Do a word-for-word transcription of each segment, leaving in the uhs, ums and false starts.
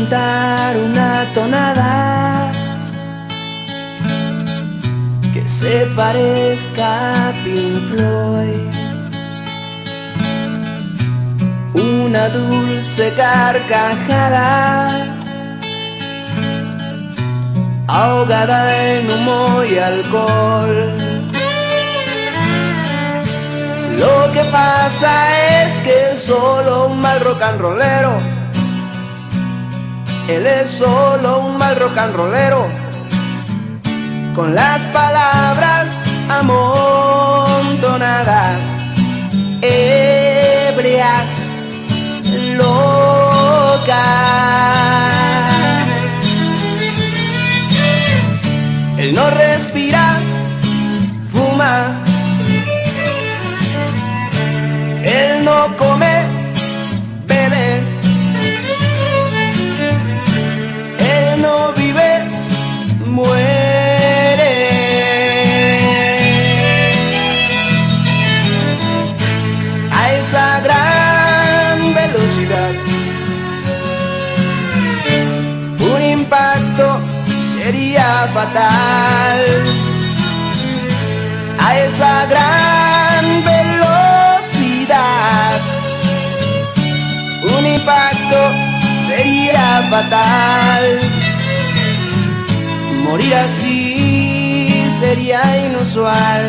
cantar una tonada que se parezca a Pink Floyd, una dulce carcajada ahogada en humo y alcohol. Lo que pasa es que es solo un mal rock and rollero. Él es solo un mal rock and rollero, con las palabras amontonadas, ebrias, locas. Él no respira, fuma. Él no come, bebe. Él no vive, muere. A esa gran velocidad, un impacto sería fatal. A esa gran velocidad, un impacto sería fatal. Morir así sería inusual.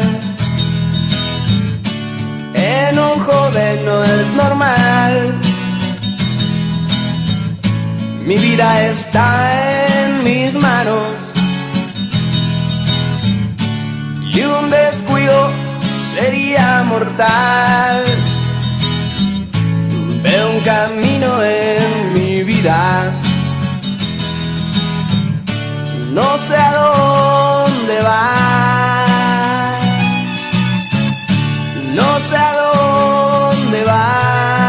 En un joven no es normal. Mi vida está en mis manos y un descuido sería mortal. Veo un camino en mi vida, no sé a dónde va, no sé a dónde va.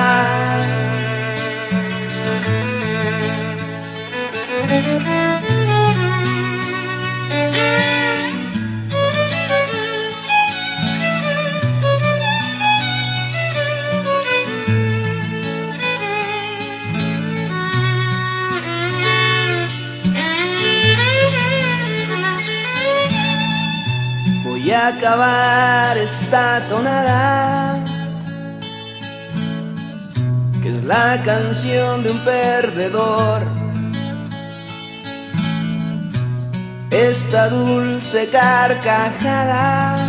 Voy a acabar esta tonada, que es la canción de un perdedor. Esta dulce carcajada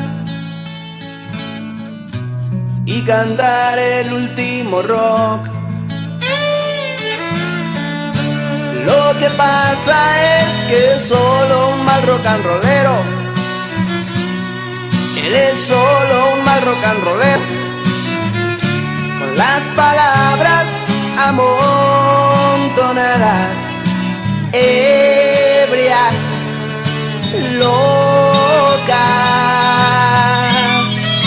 y cantar el último rock. Lo que pasa es que es solo un mal rock and rollero. Él es solo un mal rock and rollero, con las palabras amontonadas, ebrias, locas.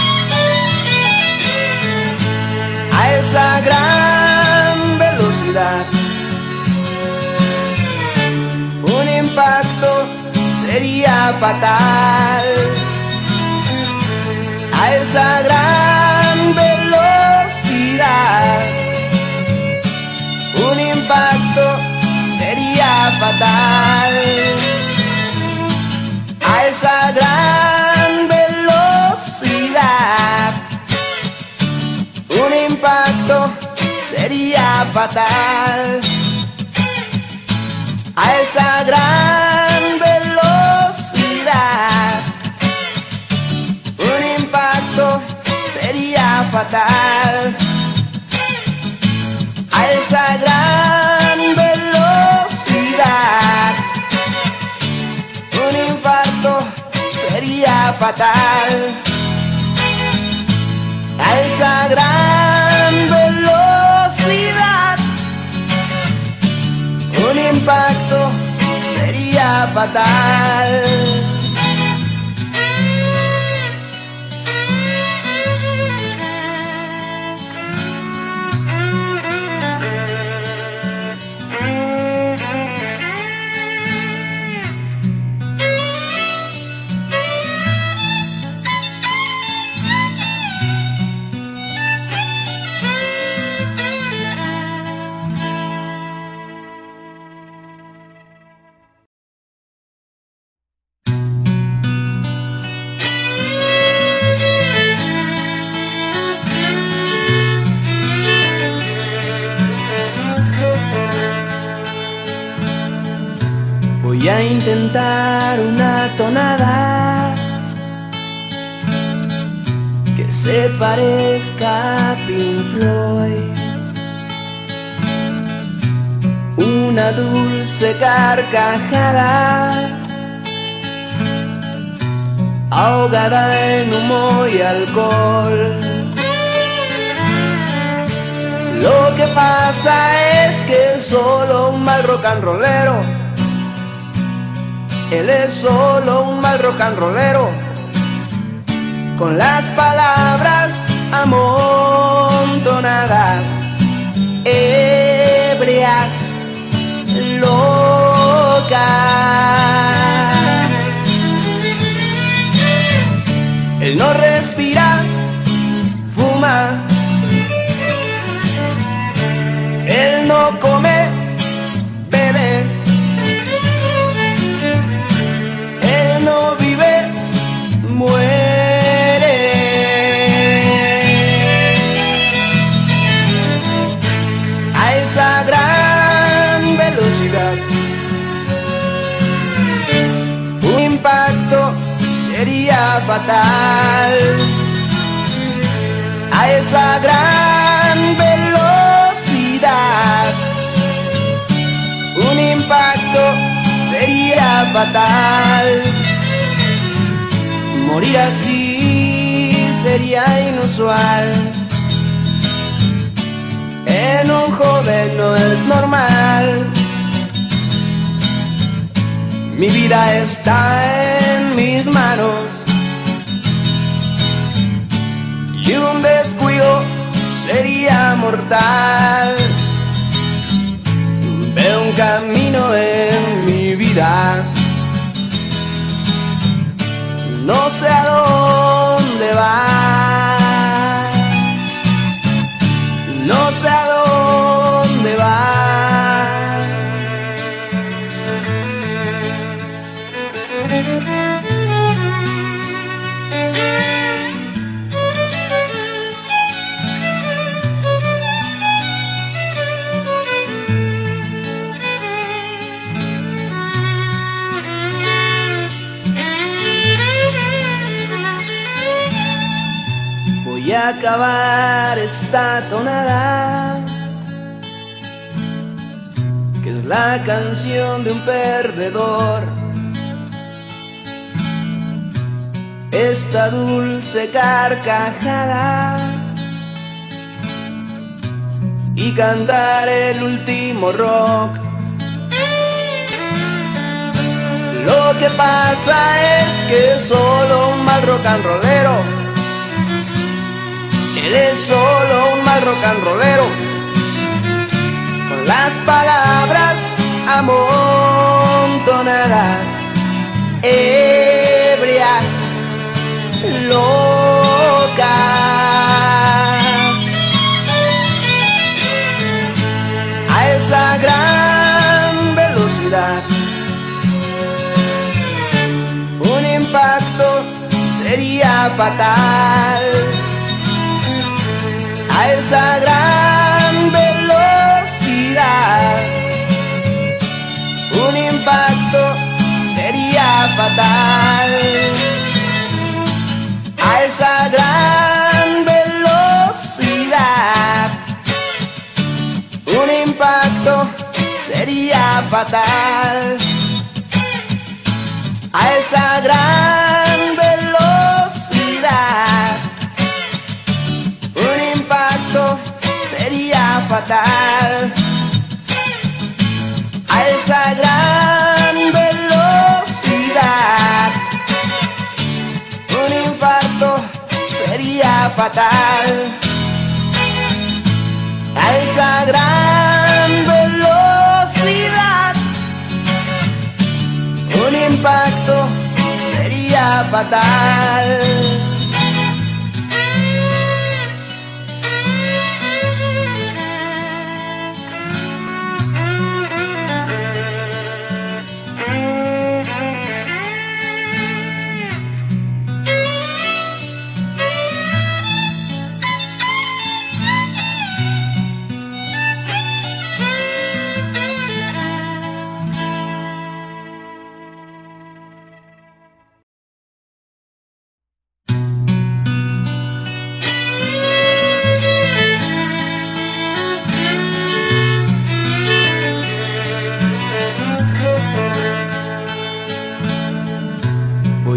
A esa gran velocidad, un impacto sería fatal. A esa gran velocidad, un impacto sería fatal. A esa gran velocidad, un impacto sería fatal. A esa gran velocidad, un impacto sería fatal. A esa gran velocidad, un impacto sería fatal. A esa gran velocidad, un impacto sería fatal. Voy a intentar una tonada que se parezca a Pink Floyd, una dulce carcajada ahogada en humo y alcohol. Lo que pasa es que es solo un mal rock and rollero. Él es solo un mal rock and rollero, con las palabras amontonadas, ebrias, locas. Él no respira, fuma. Él no come, bebe. Él no vive, muere. A esa gran velocidad, un impacto sería fatal. A esa gran velocidad, un impacto sería fatal. Morir así sería inusual. En un joven no es normal. Mi vida está en mis manos y un descuido sería mortal. Veo un camino en mi vida, no sé a dónde va, no sé a dónde va. Voy a acabar esta tonada, que es la canción de un perdedor. Esta dulce carcajada y cantar el último rock. Lo que pasa es que es solo un mal rock and rollero. Él es solo un mal rock and rollero, con las palabras amontonadas, ebrias, locas. A esa gran velocidad, un impacto sería fatal. A esa gran velocidad, un impacto sería fatal. A esa gran velocidad, un impacto sería fatal. A esa gran velocidad, un impacto sería fatal. A esa gran velocidad, un impacto sería fatal. A esa gran velocidad, un impacto sería fatal.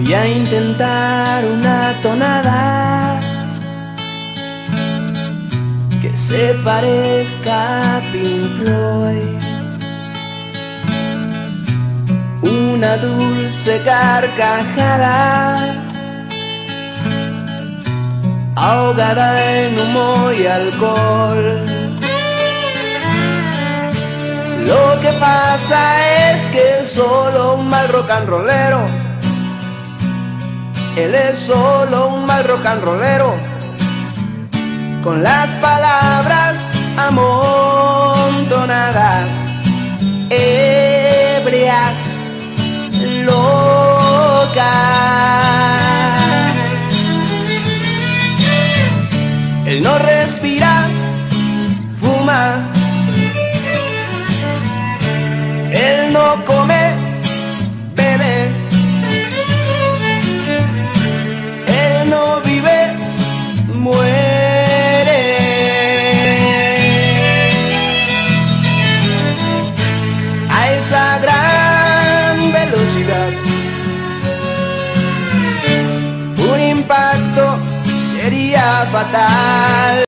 Voy a intentar una tonada que se parezca a Pink Floyd, una dulce carcajada ahogada en humo y alcohol. Lo que pasa es que es solo un mal rock and rollero. Él es solo un mal rock and rollero, con las palabras amontonadas, ebrias, locas. Él no respira, fuma. Él no come, bebe. Él no vive, muere. A esa gran velocidad, un impacto sería fatal.